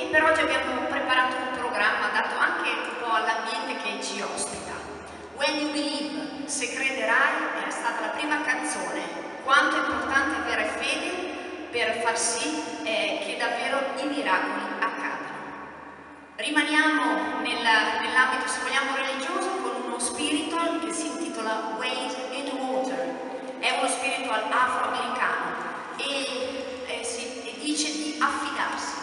e per oggi abbiamo preparato un programma dato anche un po' all'ambiente che ci ospita. When You Believe, Se crederai, è stata la prima canzone. Quanto è importante avere fede per far sì che davvero i miracoli accadano. Rimaniamo nell'ambito, se vogliamo, religioso con uno spiritual che si intitola Wade in the Water. È uno spiritual afroamericano e dice di affidarsi